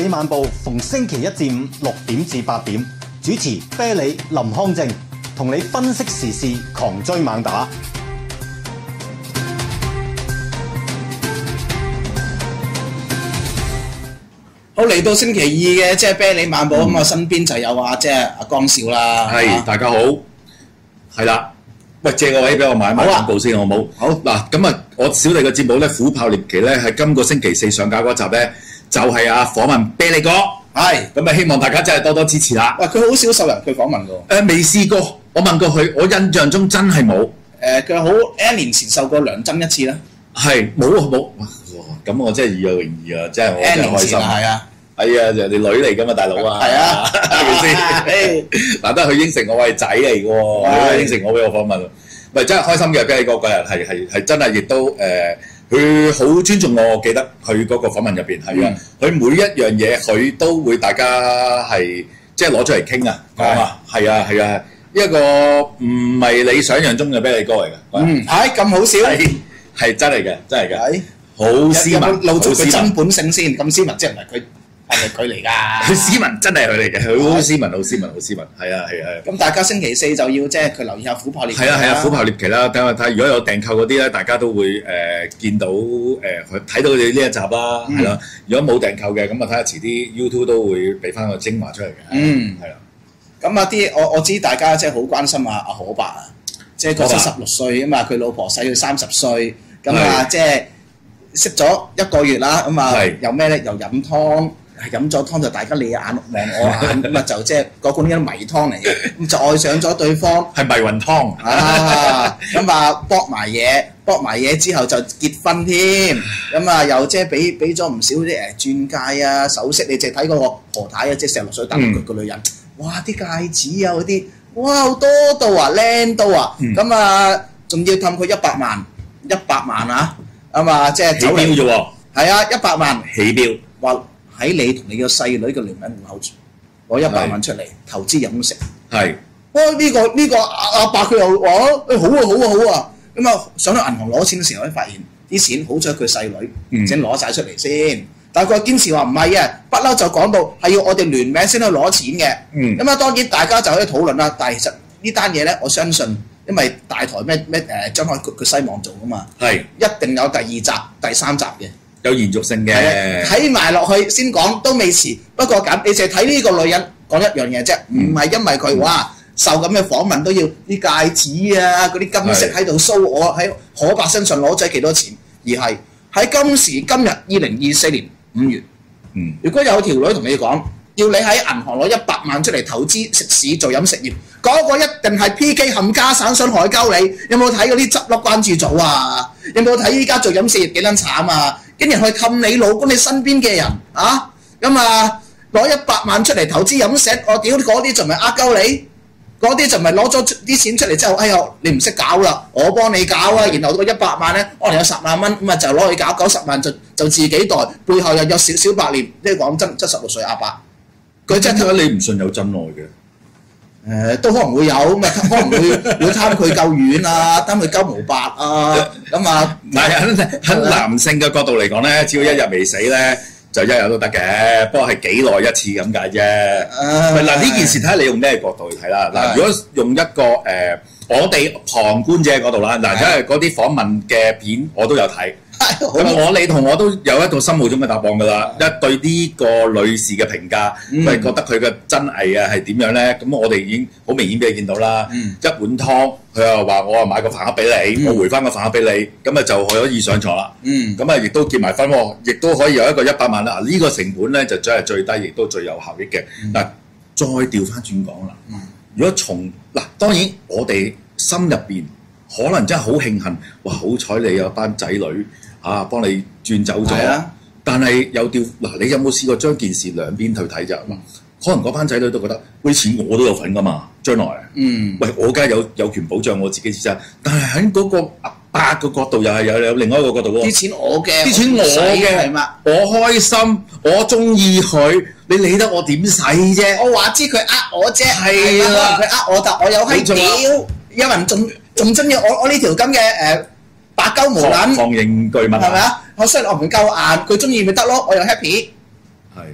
理漫步逢星期一至五6點至8點，主持啤梨林康正，同你分析時事，狂追猛打。 好，嚟到星期二嘅即係啤梨漫步咁啊，身邊就有即係阿江少啦。 係，大家好，係啦。喂，借個位俾我買一買廣告先，好冇？好嗱，咁啊，我小弟嘅節目咧《虎豹獵奇》咧，係今個星期四上架嗰集咧，就係訪問啤梨哥。係，咁啊，希望大家真係多多支持啦。 喂，佢好少受人佢訪問㗎。 未試過，我問過佢，我印象中真係冇。 佢好N年前受過梁真一次啦。係， 冇啊冇。咁我真係義有榮義啊！真係我真係開心。係啊。係啊，人哋女嚟㗎嘛，大佬啊。係啊，係咪先？難得佢應承我係仔嚟㗎喎，佢應承我俾我訪問。喂，真係開心嘅，啤梨哥嗰日係真係亦都佢好尊重我。我記得佢嗰個訪問入邊係啊，佢每一樣嘢佢都會大家係即係攞出嚟傾啊講啊，係啊係啊，一個唔係你想象中嘅啤梨哥嚟㗎。 係咁好笑。 係真係嘅，真係嘅。好斯文， 露出佢真本性先。咁斯文即係唔係佢？係咪佢嚟㗎？ 佢斯文真係佢嚟嘅，佢好斯文，好斯文，好斯文。係啊，係啊。 咁大家星期四就要即係佢留意下虎豹獵奇。係啊，係啊，虎豹獵奇啦。等我睇，如果有訂購嗰啲咧，大家都會見到睇到你呢一集啦，係啦。如果冇訂購嘅，咁啊睇下遲啲 YouTube 都會俾翻個精華出嚟嘅。係啦。咁啊我知大家即係好關心阿可伯啊，即係佢76歲啊嘛，佢老婆細佢30歲，咁啊即係識咗1個月啦，咁啊有咩咧？又飲湯。飲咗湯就大家你眼望我眼，咁啊就即係嗰罐啲迷湯嚟嘅，咁就愛上咗對方。係迷魂湯啊！咁啊搏埋嘢之後就結婚添，咁啊又即係俾咗唔少啲鑽戒啊首飾，你淨係睇嗰個何太啊，即係46歲大陸個女人，哇啲戒指啊嗰啲，哇好多到啊靚到啊，咁啊仲要氹佢100萬啊，咁啊即係起標啫喎。係啊，100萬起標，哇！喺你同你個細女嘅聯名戶口攞100萬出嚟投資飲食，係。哇！呢個阿伯佢又話好啊，咁啊上到銀行攞錢嘅時候咧，發現啲錢好彩佢細女先攞晒出嚟先，但係佢堅持話唔係啊，不嬲就講到係要我哋聯名先去攞錢嘅。咁啊當然大家就可以討論啦，但係其實呢單嘢咧，我相信因為大台咩張開佢西網做噶嘛，係一定有第2集、第3集嘅。有延續性嘅，睇埋落去先講都未遲。不過咁，你淨係睇呢個女人講一樣嘢啫，唔係因為佢哇受咁嘅訪問都要啲戒指啊、嗰啲金飾喺度 show 我喺可伯身上攞咗幾多錢，而係喺今時今日2024年5月，如果有條女同你講要你喺銀行攞100萬出嚟投資食肆做飲食業，嗰個一定係 PK 冚家省想海鳩你。有冇睇嗰啲執笠關注組啊？有冇睇依家做飲食業幾撚慘啊？竟然去氹你老公你身邊嘅人啊！咁啊攞100萬出嚟投資飲食，我屌嗰啲就唔係呃鳩你，嗰啲就唔係攞咗啲錢出嚟之後，哎呀你唔識搞啦，我幫你搞啊！然後嗰100萬咧，可能有10萬蚊，咁啊就攞去搞90萬就自己袋，背後又有少白臉。即係講真，76歲阿伯，佢真係你唔信有真愛嘅。都可能會有，咁啊可能會貪佢夠遠啊，貪佢鳩毛白啊，咁啊，唔係喺男性嘅角度嚟講咧，只要一日未死咧，就一日都得嘅。不過係幾耐一次咁解啫。嗱呢件事睇下你用咩角度去睇啦。嗱，如果用一個我哋旁觀者嘅角度啦，嗱，因為嗰啲訪問嘅片我都有睇。咁你同我都有一個心目中嘅答案㗎啦，一對呢個女士嘅評價，咪覺得佢嘅真偽啊係點樣咧？咁我哋已經好明顯俾你見到啦。一碗湯，佢又話我買個飯盒俾你，我回翻個飯盒俾你，咁啊就可以上床啦。咁啊亦都結埋婚喎，亦都可以有一個100萬啦。呢個成本咧就真係最低，亦都最有效益嘅。嗱，再調翻轉講啦，如果從嗱當然我哋心入邊可能真係好慶幸，哇！好彩你有班仔女。幫你轉走咗，但係又調嗱，你有冇試過將件事兩邊去睇啫？可能嗰班仔女都覺得，喂，錢我都有份噶嘛，將來，喂，我梗係有權保障我自己資產，但係喺嗰個阿伯嘅角度又係有另外一個角度喎。啲錢我嘅，啲錢我嘅係嘛？我開心，我中意佢，你理得我點使啫？我話知佢我啫，係啦，佢我，但我有閪屌，有人仲真要我呢條咁嘅白鳩無撚，放認據物係咪啊？我雖然我唔夠硬，佢中意咪得咯，我又 happy。係，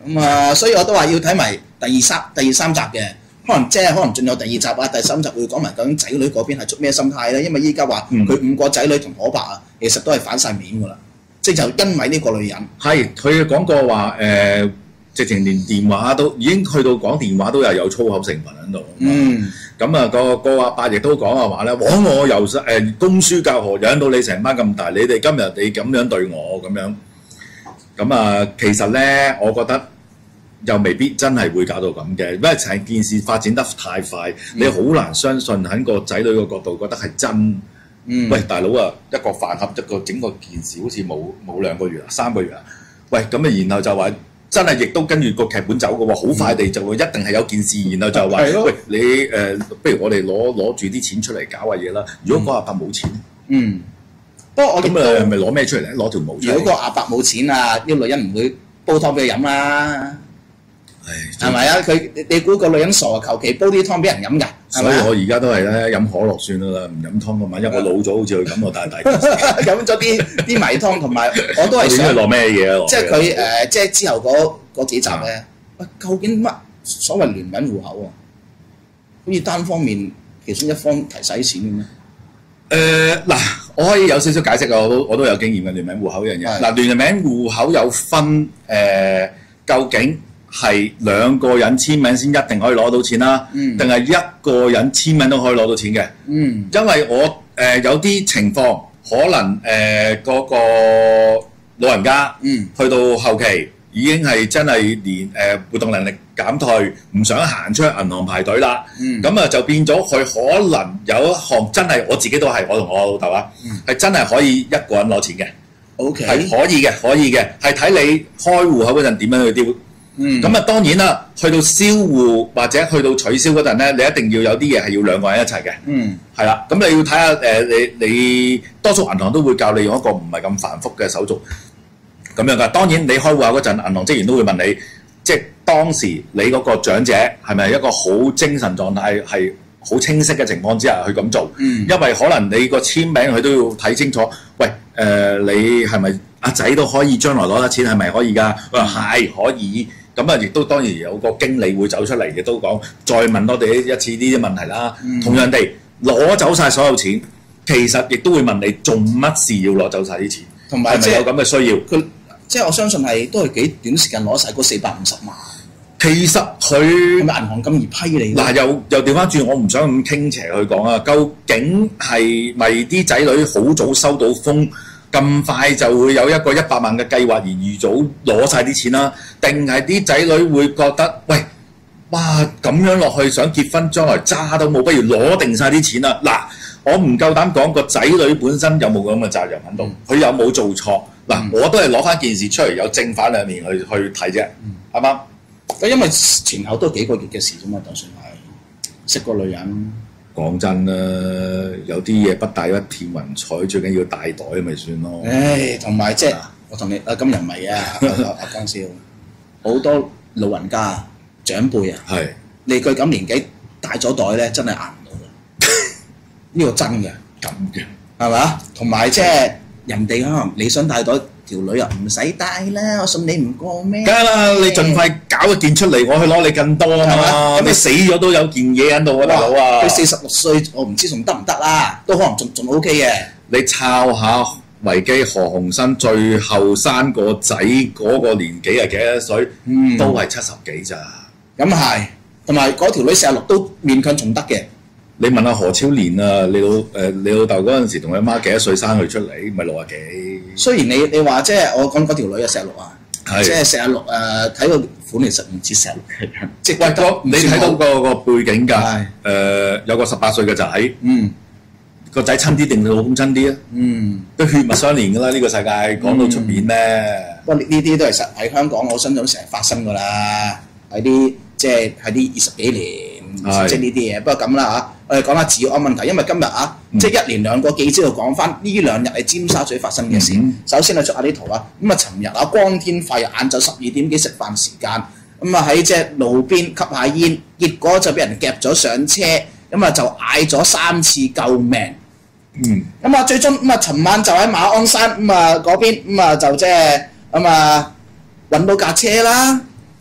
咁啊，所以我都話要睇埋第二三集嘅，可能仲有第二集啊，第三集會講埋究竟仔女嗰邊係出咩心態咧？因為依家話佢5個仔女同可伯啊，其實都係反晒面㗎啦，即係就因為呢個女人。 係佢講過話直情連電話都已經去到講電話都有粗口成分喺度。咁啊個阿伯亦都講話咧，我由供書教學養到你成班咁大，你哋今日你咁樣對我咁樣。咁啊，其實咧，我覺得又未必真係會搞到咁嘅，因為成件事發展得太快，你好難相信喺個仔女嘅角度覺得係真。喂，大佬啊，一個飯盒一個整個件事好似冇2個月啊，3個月啊。喂，咁啊，然後就話真係亦都跟住個劇本走嘅喎，好快地就會一定係有件事，然後就話喂你不如我哋攞住啲錢出嚟搞下嘢啦。如果個阿伯冇錢， 不過我咁係咪攞咩出嚟咧？攞條毛出嚟。 如果個阿伯冇錢啊，啲女人唔會煲湯俾佢飲啦，係咪啊？你估個女人傻，求其煲啲湯俾人飲㗎？ 所以我而家都係咧飲可樂算啦，唔飲湯咁嘛，因為我老咗好似佢咁，我大件事。 飲咗啲米湯同埋我都係想落咩嘢啊？ 即係佢即係之後嗰幾集咧，喂，究竟乜所謂聯名戶口啊？好似單方面其中一方提使錢嘅咩？ 嗱，我可以有少少解釋啊，我都有經驗嘅聯名戶口呢樣嘢。嗱，聯名戶口有分究竟係2個人簽名先一定可以攞到錢啦，定係1個人簽名都可以攞到錢嘅？因為我有啲情況可能嗰個老人家去到後期已經係真係連活動能力減退，唔想行出去銀行排隊啦。咁啊就變咗佢可能有一項真係我自己都係我同我老豆啊，係真係可以1個人攞錢嘅。OK， 係可以嘅，係睇你開戶口嗰陣點樣去丟。咁啊當然啦，去到銷戶或者去到取消嗰陣咧，你一定要有啲嘢係要2個人一齊嘅。係啦，咁你要睇下你多數銀行都會教你用一個唔係咁繁複嘅手續。咁樣㗎，當然你開戶口嗰陣，銀行職員都會問你，即係當時你嗰個長者係咪一個好精神狀態係好清晰嘅情況之下去咁做？因為可能你個簽名佢都要睇清楚。喂，你係咪阿仔都可以將來攞得錢？係咪可以㗎？佢話係可以。咁啊，亦都當然有個經理會走出嚟，亦都講再問多你一次呢啲問題啦。同樣地，攞走晒所有錢，其實亦都會問你做乜事要攞走晒啲錢，同埋係咪有咁嘅需要？ 佢即係我相信都係幾短時間攞晒嗰450萬。 其實佢係咪銀行咁易批你？ 嗱，又調翻轉，我唔想咁傾斜去講啊。究竟係咪啲仔女好早收到風，咁快就會有一個100萬嘅計劃而預早攞晒啲錢啦？定係啲仔女會覺得喂，哇咁樣落去想結婚，將來渣都冇，不如攞定晒啲錢啦？嗱，我唔夠膽講個仔女本身有冇咁嘅責任喺度，佢有冇做錯？嗱，我都係攞翻件事出嚟，有正反兩面去睇啫，啱唔啱？ 因為前後都幾個月嘅事啫嘛，就算係識個女人。 講真啦，有啲嘢不帶一片雲彩，最緊要帶袋咪算咯。 同埋即係我同你今日唔係啊，阿江少，好多老人家長輩啊，你佢咁年紀帶咗袋咧，真係捱唔到嘅。呢個真嘅， 咁嘅係嘛？同埋即係人哋可能你想帶袋。條女又唔使帶啦，我信你唔過咩？ 梗係啦，你盡快搞一件出嚟，我去攞你更多啊嘛！咁你死咗都有件嘢喺度啊，大佬啊！ 佢46歲，我唔知仲得唔得啦，都可能仲 OK 嘅。 你抄下維基何鴻燊最後生個仔嗰個年紀係幾多歲？都係70幾咋。 咁係，同埋嗰條女46都勉強仲得嘅。 你問下何超蓮啊，你老豆嗰陣時同佢媽幾多歲生佢出嚟？咪60幾。雖然你話即係我講嗰條女係46啊，即係46睇個款其實唔似46嘅樣。即係喂， 你睇到個背景㗎？有個18歲嘅仔，個仔親啲定老公親啲啊？都血脈相連㗎啦！呢個世界講到出面咩？ 不過呢啲都係實喺香港，我相信成日發生㗎啦。喺啲即係喺啲20幾年，即係呢啲嘢。不過咁啦嚇。我哋講下治安問題，因為今日即係1連2個記者度講翻呢2日喺尖沙咀發生嘅事。首先出下啲圖啊，咁啊，尋日光天化日，晏晝12點幾食飯時間，咁啊喺即係路邊吸下煙，結果就俾人夾咗上車，咁啊就嗌咗3次救命。咁啊最終咁啊，尋晚就喺馬鞍山咁啊嗰邊咁啊就即係咁啊揾到架車啦。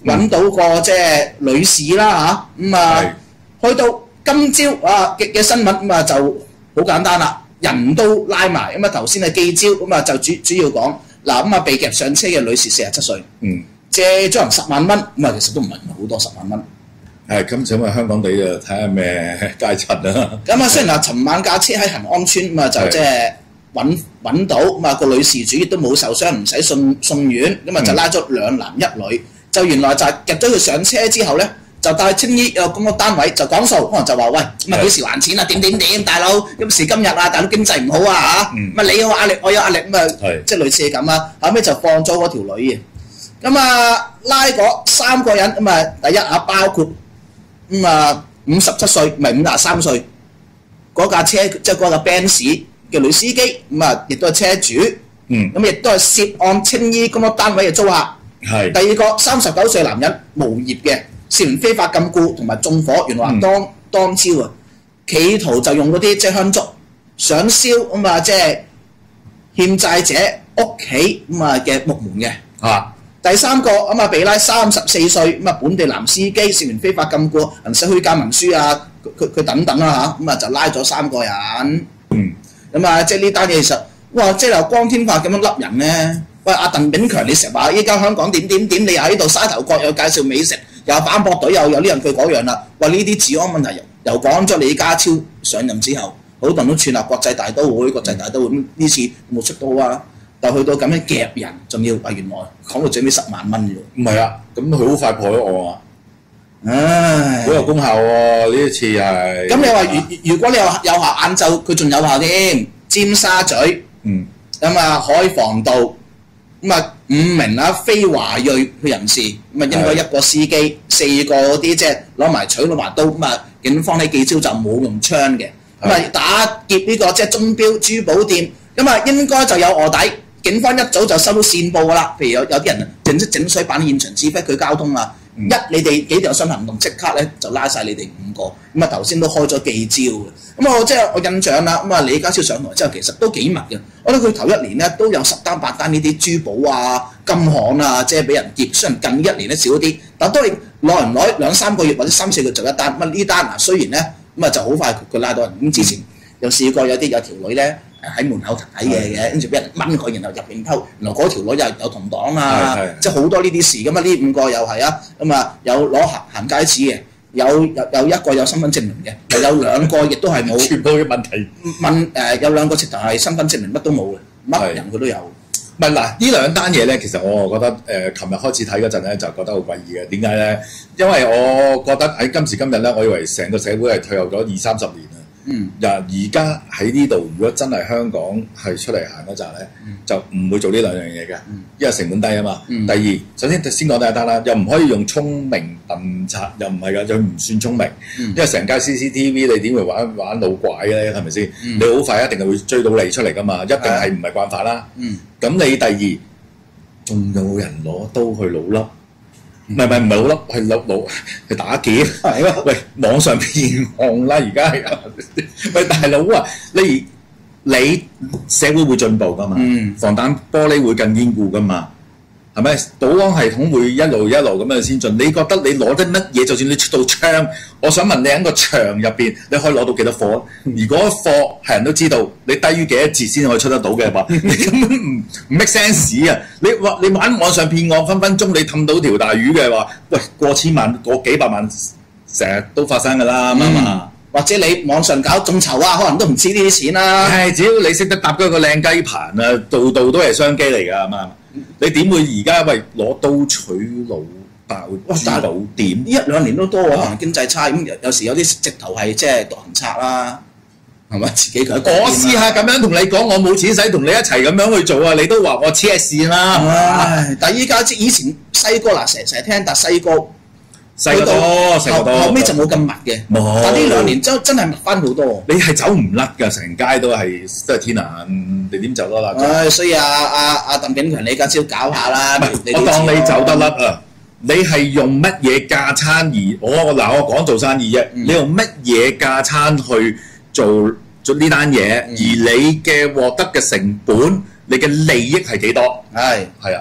揾到個即係女士啦嚇，咁啊去到今朝嘅新聞咁啊就好簡單啦，人都拉埋咁啊頭先係記招咁啊就主要講嗱咁啊被夾上車嘅女士47歲，借咗人10萬蚊咁啊其實都唔係好多10萬蚊。 係咁，請問香港地啊睇下咩階層啊？ 咁啊雖然話尋晚架車喺恒安村咁啊就即係揾到咁啊個女事主亦都冇受傷，唔使送院，咁啊就拉咗2男1女，就原來就係夾咗佢上車之後咧，就帶青衣有公屋單位就講數，可能就話喂咁啊幾時還錢啊？點大佬今時今日啊，大佬經濟唔好啊嚇，咁啊你有壓力我有壓力咁啊，即係類似係咁啊，後尾就放咗嗰條女嘅，咁啊拉嗰3個人咁啊第一啊包括咁啊57歲唔係53歲嗰架車即係嗰架 Benz嘅女司機咁啊，亦都係車主，咁亦都係涉案青衣公屋單位嘅租客。係第二個39歲男人無業嘅，涉嫌非法禁錮同埋縱火，原來當朝啊，企圖就用嗰啲即係香燭想燒咁啊，即係欠債者屋企咁啊嘅木門嘅。第三個咁啊被拉34歲咁啊本地男司機涉嫌非法禁錮、行使虛假文書啊，佢等等啦嚇，咁啊就拉咗3個人。咁啊即係呢單嘢其實哇，即係又光天化日咁樣笠人咧。喂，阿鄧炳強，你成日話依家香港點，你又喺度沙頭角又介紹美食，又反駁隊，又有呢樣佢嗰樣啦。喂，呢啲治安問題又講咗李家超上任之後，好多人都串立國際大都會，咁呢次冇出到啊，就去到咁樣夾人，仲要話原來講到最尾10萬蚊啫喎。 唔係啊，咁佢好快破咗案啊！唉，好有功效喎！呢一次係。咁你話如果你有效，晏晝佢仲有效添，尖沙咀，咁啊海防道。咁啊5名非華裔人士，咁啊應該1個司機，4個嗰啲即係攞埋刀，咁啊警方喺記招就冇用槍嘅，咁啊打劫呢個即係鐘錶珠寶店，咁啊應該就有臥底，警方一早就收到線報㗎啦，譬如有啲人整水板現場指揮佢交通啊，你哋幾條新行動即刻咧就拉晒你哋5個，咁啊頭先都開咗記招嘅，咁我即係我印象啦，咁啊李家超上台之後其實都幾密嘅，我覺得佢頭1年咧都有10單8單呢啲珠寶啊、金行啊，即係俾人劫，雖然近1年咧少啲，但當你耐唔耐2-3個月或者3-4個月就一單，咁呢單雖然咧咁啊就好快佢拉到人，咁之前有試過有條女咧。喺門口睇嘢嘅，跟住俾人掹佢，然後入邊偷，原來嗰條女又有同黨啊，即係好多呢啲事咁啊！呢5個又係啊，咁啊有攞行街紙嘅，有1個有身份證明嘅，有2個亦都係冇。 全部嘅問題有2個直頭係身份證明乜都冇嘅，乜人佢都有。 唔係嗱，呢2單嘢咧，其實我覺得琴日開始睇嗰陣咧，就覺得好詭異嘅。點解咧？因為我覺得喺今時今日咧，我以為成個社會係退後咗20-30年啦。而家喺呢度，如果真係香港係出嚟行嗰陣咧，就唔會做呢2樣嘢嘅，因為成本低啊嘛。第二，首先先講第一單啦，又唔可以用聰明笨賊，又唔係㗎，又唔算聰明，因為成街 CCTV 你點會玩老怪咧？係咪先？你好快一定係會追到你出嚟㗎嘛，一定係唔係慣法啦。咁你第二，仲有人攞刀去老笠？唔係老笠，係去打劫。係啊，喂，網上騙案啦，而家係。喂，大佬啊，你社會會進步噶嘛？防彈玻璃會更堅固噶嘛？係咪？保安系統會一路咁樣先進。你覺得你攞得乜嘢？就算你出到槍，我想問你喺個牆入邊，你可以攞到幾多貨？如果貨係人都知道，你低於幾多字先可以出得到嘅話，你根本唔 make sense 啊！你玩網上騙案，分分鐘你氹到條大魚嘅話，喂，過千萬、過幾百萬，成日都發生㗎啦，啱嘛？ 或者你網上搞眾籌啊，可能都唔知呢啲錢啦。 係，只要你識得搭嗰個靚雞盤啊，度都係商機嚟㗎，係嘛？你點會而家攞刀取老爆珠寶店？ 呢1-2年都多喎，可能經濟差咁，有時有啲直頭係即係獨行賊啦，係咪？自己佢我試下咁樣同你講，我冇錢使，同你一齊咁樣去做啊！你都話我黐線啦。 唉，但係依家即係以前西哥嗱，成日聽，但西哥多， 後尾就冇咁密嘅。但呢2年真係密翻好多。 你係走唔甩㗎，成街都係天眼，你點走得甩？ 唉，所以阿鄧炳強李家超搞下啦。 我當你走得甩啊！你係用乜嘢價餐我講做生意啫，你用乜嘢價餐去做呢單嘢，而你嘅獲得嘅成本，你嘅利益係幾多？係啊。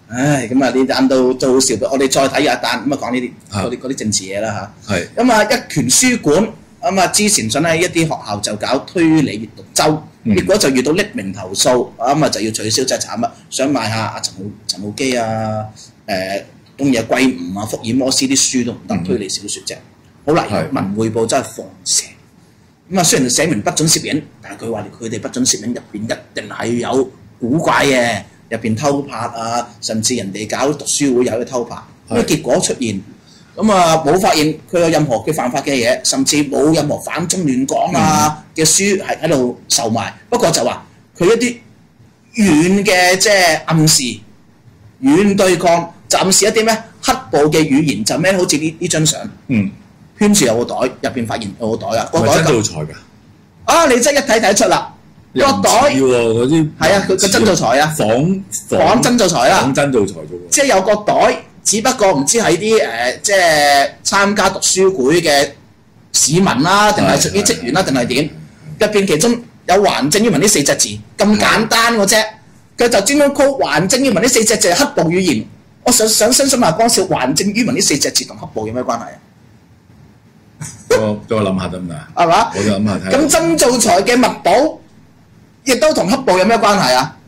唉，咁啊呢單都好笑嘅。我哋再睇一單咁啊，講呢啲嗰啲政治嘢啦嚇。 係咁啊，一拳書館咁啊，之前想喺一啲學校就搞推理閱讀周，結果就遇到匿名投訴，咁啊就要取消，真係慘啊！想買下阿陳浩基啊，東野圭吾啊、福爾摩斯啲書都唔得，推理小説啫。好啦，文匯報真係放蛇。咁啊，雖然寫明不准攝影，但係佢話佢哋不准攝影入邊一定係有古怪嘅，入邊偷拍啊，甚至人哋搞讀書會有去偷拍。咁結果出現，咁啊冇發現佢有任何嘅犯法嘅嘢，甚至冇任何反中亂港啊嘅書係喺度售賣。不過就話佢一啲軟嘅即係暗示、軟對抗，就暗示一啲咩黑暴嘅語言，就咩好似呢張相。圈住有個袋，入邊發現有個袋啊！個袋真造材㗎。 啊！你真係一睇睇得出啦，個袋嗰啲係啊，佢真造材啊，仿真造材啦， 仿真造材啫喎。 即係有個袋，只不過唔知係啲即係參加讀書會嘅市民啦，定係屬於職員啦，定係點？入邊其中有還政於民呢4隻字咁簡單嘅啫，佢就專登 call 還政於民呢4隻字係黑暴語言。我想深深話江少還政於民呢4隻字同黑暴有咩關係啊？ 再諗下得唔得啊？ 係嘛？ 我再諗下睇。 咁真造材嘅墨寶，亦都同黑暴有咩關係啊？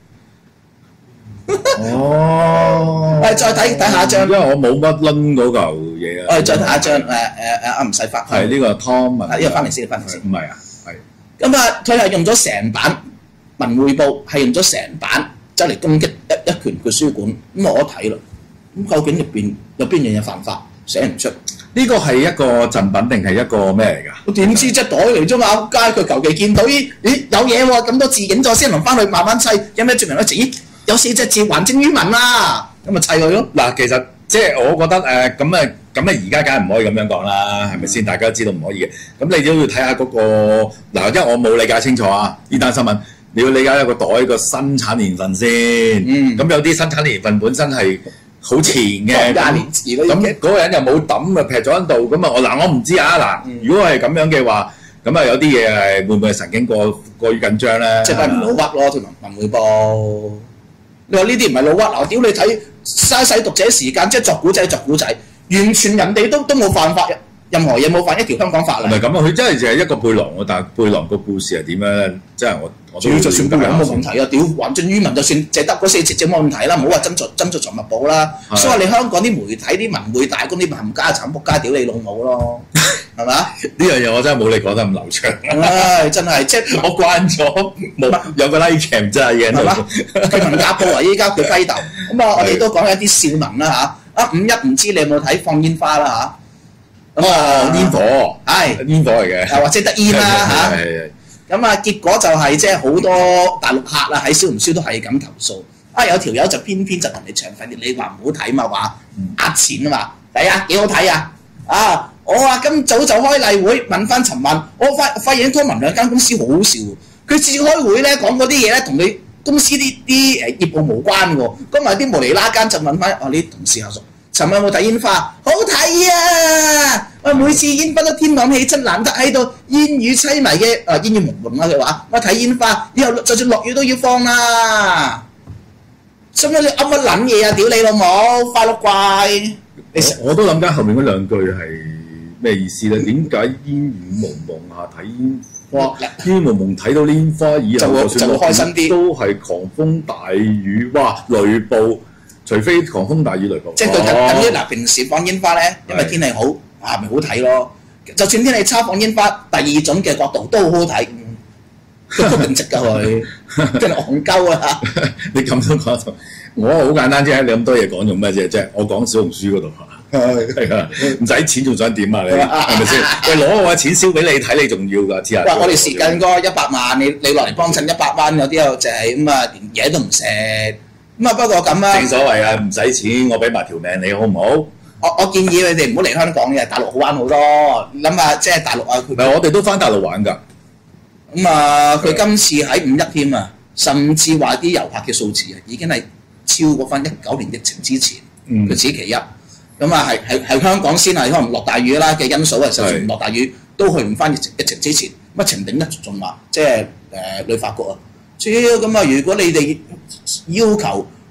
哦， 再睇下一張， 因為我冇乜攆嗰嚿嘢啊。 我哋再睇下一張，唔使發。 係呢個湯文。 呢個翻嚟先，翻嚟先。 唔係啊，係。 咁啊，佢係用咗成版文匯報，係用咗成版走嚟攻擊一拳嘅書館。咁我一睇啦，咁究竟入邊有邊樣嘢犯法？寫唔出。 呢個係一個贈品定係一個咩嚟㗎？ 我點知啫？袋嚟啫嘛！街佢求其見到咦有嘢喎，咁多字影咗先，能翻去慢慢砌。有咩證明咧？咦有4隻字還政於民啦，咁咪砌佢咯。 嗱，其實即係我覺得咁而家梗係唔可以咁樣講啦，係咪先？大家都知道唔可以嘅。咁你都要睇下嗰個嗱，因為我冇理解清楚啊呢單新聞，你要理解一個袋個生產年份先。咁有啲生產年份本身係好前嘅，咁嗰個人又冇抌，咪劈咗喺度，咁啊我唔知啊嗱，如果係咁樣嘅話，咁啊有啲嘢係會唔會係神經過於緊張咧？ 即係咪唔老屈咯？條文匯報，你話呢啲唔係老屈嗱？屌你睇嘥使讀者時間，即係作古仔，完全人哋都冇犯法，任何嘢冇犯一條香港法例。 唔係咁啊，佢真係就係一個背囊喎，但係背囊個故事係點樣咧？即係我就算背囊都冇問題啊！屌還政於民，就算淨得嗰4隻字冇問題啦，唔好話真造材墨寶啦。所以你香港啲媒體啲文匯大公啲冚家產仆街，屌你老母咯，係嘛？ 呢樣嘢我真係冇你講得咁流暢。 唉，真係即係我慣咗冇有個 like cam 真係嘅。 係嘛？佢文革報啊，依家佢雞竇咁啊！我哋都講一啲笑文啦嚇。5.1唔知你有冇睇放煙花啦嚇？ 煙火係煙火嚟嘅， 或者得煙啦嚇。咁啊，結果就係即係好多大陸客啊喺小紅書都係咁投訴。有條友就偏偏就同你長費，你話唔好睇嘛，話呃錢啊嘛。係啊，幾好睇啊！我話今早就開例會問翻陳文，我發現湯文兩間公司好好笑。佢次開會咧講嗰啲嘢咧，同你公司啲業務無關喎。咁埋啲無厘啦間就問翻你同事下屬。尋晚有冇睇煙花？好睇啊！我每次煙花都天朗氣親，難得喺度煙雨凄迷嘅煙雨蒙蒙啦。佢話：我睇煙花，以後就算落雨都要放啦。使唔使你噏乜撚嘢啊？屌你老母，快樂怪！ 我都諗緊後面嗰兩句係咩意思咧？點解煙雨蒙蒙下睇煙花？煙蒙蒙睇到煙花以後就算開心啲， 都係狂風大雨，哇！雷暴。除非狂風大雨雷暴， 即係佢等於平時放煙花咧，因為天氣好咪好睇咯。就算天氣差，放煙花第二種嘅角度都好好睇，都定值㗎佢，真係戇鳩啊！ 你咁都講到，我好簡單啫，你咁多嘢講做咩啫？即係我講小紅書嗰度係啊，唔使錢仲想點啊？你係咪先？喂，攞我嘅錢燒俾你睇，你仲要㗎？知啊？ 哇！我哋蝕緊嗰100萬，你落嚟幫襯100蚊，有啲又就係咁啊，連嘢都唔食。咁啊，不過咁啊， 正所謂啊，唔使錢，我俾埋條命你，好唔好？ 我建議你哋唔好嚟香港嘅，大陸好玩好多。諗下即係大陸啊， 唔係我哋都翻大陸玩㗎。 咁啊，佢今次喺5.1添啊，甚至話啲遊客嘅數字啊，已經係超過翻19年疫情之前。佢此其一。咁啊，係香港先係可能落大雨啦嘅因素啊，就算唔落大雨都去唔翻疫情之前。乜情頂得仲話即係旅發局啊？主要咁啊，如果你哋要求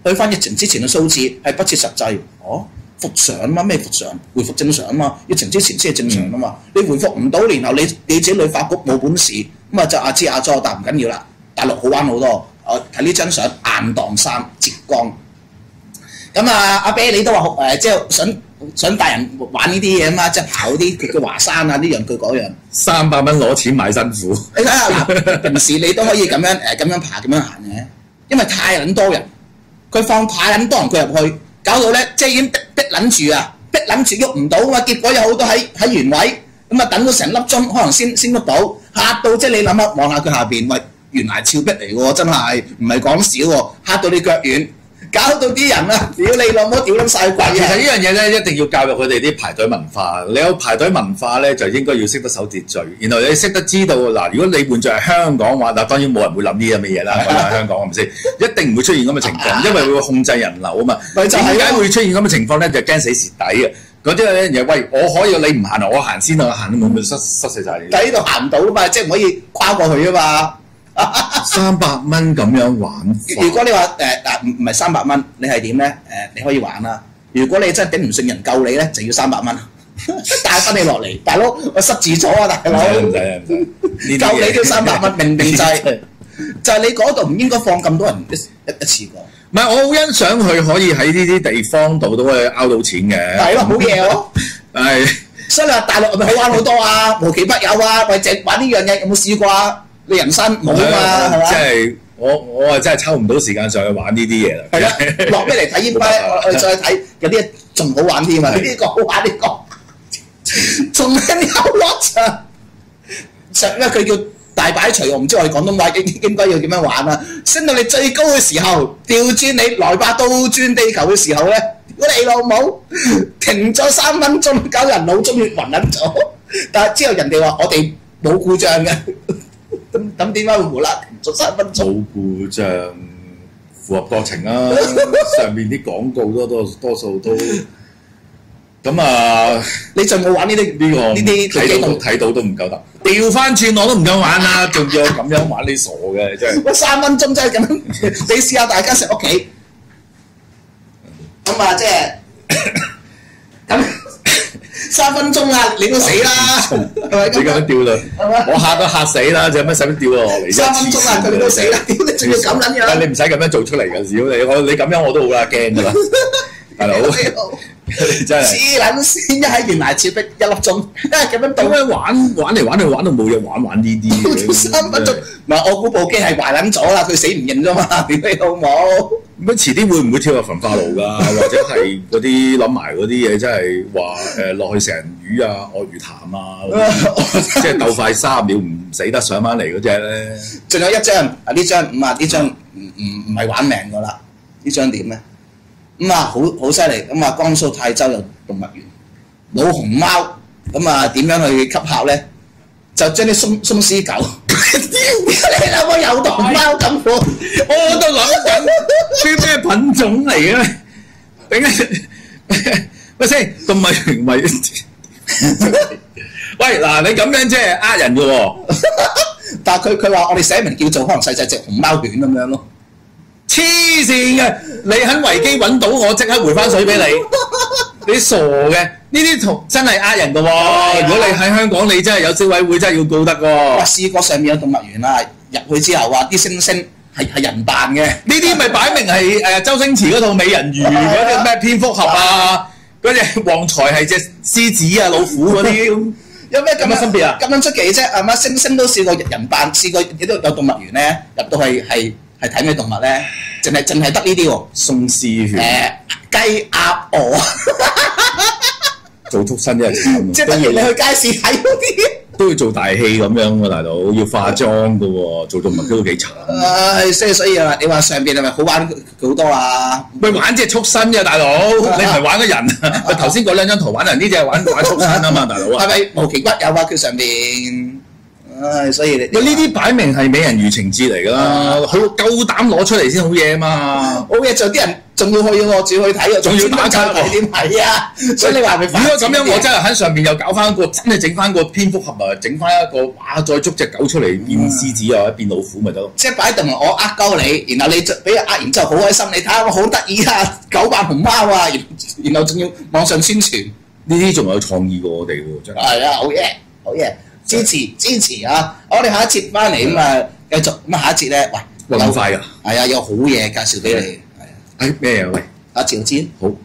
去翻疫情之前嘅數字係不切實際。哦，復常嘛，咩復常？回復正常啊嘛，疫情之前先係正常啊嘛。你回復唔到，然後你自己旅發局冇本事，咁啊就阿支阿佐，但唔緊要啦。大陸好玩好多。我睇呢張相，雁蕩山浙江。咁啊，阿啤你都話即係想帶人玩呢啲嘢啊嘛，即係跑啲佢嘅華山啊，呢樣佢嗰樣。 300蚊攞錢買辛苦。 你睇下嗱，平時你都可以咁樣爬咁樣行嘅，因為太撚多人，佢放太撚多人佢入去，搞到咧即係已經逼撚住啊，逼撚住喐唔到啊嘛，結果有好多喺原位，咁啊等到成粒鐘，可能先喐到，嚇到即係你諗下望下佢下邊，喂懸崖峭壁嚟喎，真係唔係講笑喎，嚇到你腳軟。搞到啲人啊，屌你老母，屌撚晒鬼啊！ 其實呢樣嘢咧，一定要教育佢哋啲排隊文化。你有排隊文化咧，就應該要識得守秩序。然後你識得知道嗱，如果你換作係香港話，嗱當然冇人會諗呢啲咁嘅嘢啦。喺香港係咪先？一定唔會出現咁嘅情況，因為會控制人流啊嘛。點解會出現咁嘅情況咧？就驚死蝕底啊！嗰啲嘢，喂，我可以你唔行，我行先啊，行都冇塞死晒你。 喺呢度行唔到啊嘛，即係唔可以跨過去啊嘛。 300蚊咁樣玩， 如果你話唔係300蚊，你係點咧？你可以玩啦。如果你真係頂唔順人救你咧，就要300蚊，帶翻你落嚟，大佬我失字咗啊，大佬！唔使，救你都300蚊，明明就係你嗰度唔應該放咁多人一次過。 唔係，我好欣賞佢可以喺呢啲地方度都可以拗到錢嘅。 係咯，好嘢喎！ 係， 所以你話大陸係咪好玩好多啊？無奇不有啊！喂，淨玩呢樣嘢有冇試過啊？你人生冇啊嘛，係嘛？ 即係我啊，真係抽唔到時間上去玩呢啲嘢啦。 係啊，落咩嚟睇煙花？我再睇有啲仲好玩添啊！呢個好玩，呢個仲有 what 啊？因為佢叫大擺錘，我唔知我哋廣東話應該要點樣玩啊？升到你最高嘅時候，調轉你來吧，倒轉地球嘅時候咧，如果你老母停咗3分鐘，搞人腦中血暈撚咗。但係之後人哋話我哋冇故障嘅。咁點解會無啦啦停咗3分鐘？ 冇故障，符合國情啦。上面啲廣告多數都咁啊！ 你仲冇玩呢啲呢啲睇到都唔夠得，調翻轉我都唔夠玩啦，仲要咁樣玩你傻嘅真係。 喂，3分鐘真係咁樣，你試下大家食屋企咁啊，即係咁。3分鐘啊，你都死啦！係咪咁？ 你咁樣吊啦，我嚇都嚇死啦！隻乜使乜吊落嚟 ？3分鐘啊，佢哋都死啦！屌你仲要咁撚樣？ 你唔使咁樣做出嚟㗎，少你咁樣我都好啦，驚㗎啦，大佬。真係黐撚線，一喺懸崖峭壁1粒鐘，咁樣點解玩嚟玩去玩到冇嘢玩呢啲嘅 ？3分鐘，唔係我估部機係壞撚咗啦，佢死唔認啫嘛，屌你老母！ 咁遲啲會唔會跳入焚化爐㗎？或者係嗰啲諗埋嗰啲嘢，真係話落去食人魚啊、鱷魚潭啊，即係鬥快30秒唔死得上翻嚟嗰隻咧。 仲有一張啊，呢張呢張唔係玩命㗎啦，呢張點咧？咁啊，好犀利！咁啊，江蘇泰州有動物園，老熊貓咁啊，點樣去吸客咧？就將啲鬆獅狗，你老母有當貓咁喎！ 我都諗緊啲咩品種嚟嘅咧？點解？喂先，動物園咪？喂嗱，你咁樣即係呃人嘅喎。 但係佢話我哋寫明叫做可能細隻熊貓犬咁樣咯。 黐線嘅，你喺維基揾到我即刻回翻水俾你，你傻嘅？呢啲真係呃人嘅喎。如果你喺香港，你真係有消委會，真係要告得喎。 我試過上面有動物園啊，入去之後話啲猩猩係人扮嘅， 呢啲咪擺明係周星馳嗰套美人魚嗰隻咩蝙蝠俠啊，嗰隻旺財係隻獅子啊、老虎嗰啲， 有咩咁乜分別啊？ 咁樣出奇啫，係嘛？猩猩都試過人扮，試過亦都有動物園咧，入到去係睇咩動物咧？淨係得呢啲喎， 鬆獅犬、 雞、鴨、鵝， 做畜生真係慘。 即係等於你去街市睇嗰啲， 都要做大戲咁樣喎，大佬要化妝嘅喎，做動物都幾慘。 所以啊，你話上邊係咪好玩好多啊？ 喂，玩隻畜生啫，大佬，你唔係玩個人。喂，頭先嗰兩張圖玩人，呢隻係玩畜生啊嘛，大佬啊。 係咪無奇不有啊？佢上邊所以你喂，呢啲擺明係美人魚情節嚟㗎啦，佢夠膽攞出嚟先好嘢嘛！ 好嘢，就啲人仲要去喎，仲要去睇喎， 仲要打卡喎， 點係啊？所以你話佢如果咁樣，我真係喺上面又搞翻個，真係整翻個蝙蝠俠啊，整翻一個哇，再捉隻狗出嚟變獅子啊，變老虎咪得咯。 即係擺定我呃鳩你，然後你就俾人呃完之後好開心，你睇下我好得意啊，狗扮熊貓啊，然後仲要網上宣傳， 呢啲仲有創意過我哋喎，真係。 係啊，好嘢，好嘢，支持啊！我哋下一節翻嚟咁啊，繼續咁啊，下一節咧，喂， 咁快㗎？ 係啊，有好嘢介紹俾你，係啊， 咩啊？喂， 阿趙展， 好。